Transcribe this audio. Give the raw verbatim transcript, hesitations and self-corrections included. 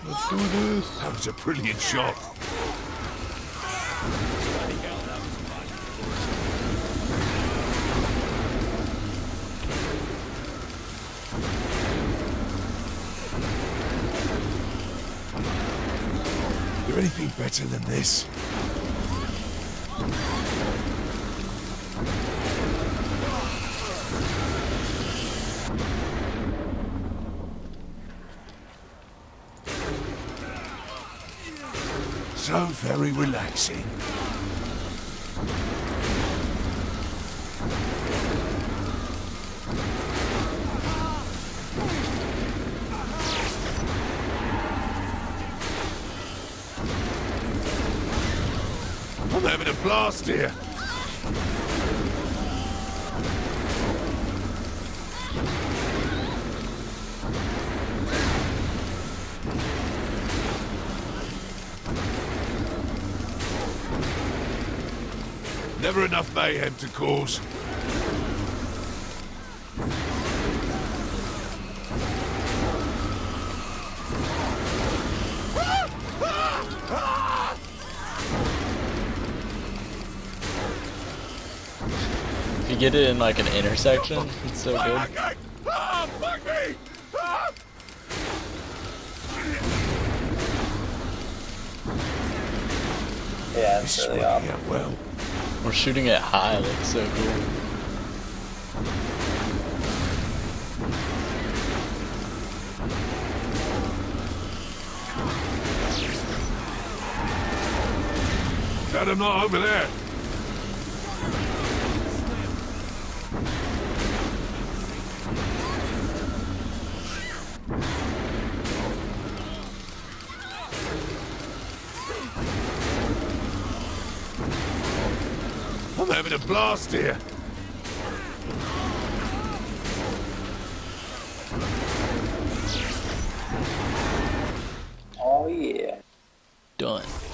Let's do this. That was a brilliant shot. Is there anything better than this? So very relaxing. I'm having a blast here. Never enough mayhem to cause. If you get it in like an intersection, it's so good. Ah, fuck me! Ah! Yeah, it's really awesome. Yeah, well. We're shooting it high, looks so cool. Glad I'm not over there. I'm having a blast here. Oh yeah. Done.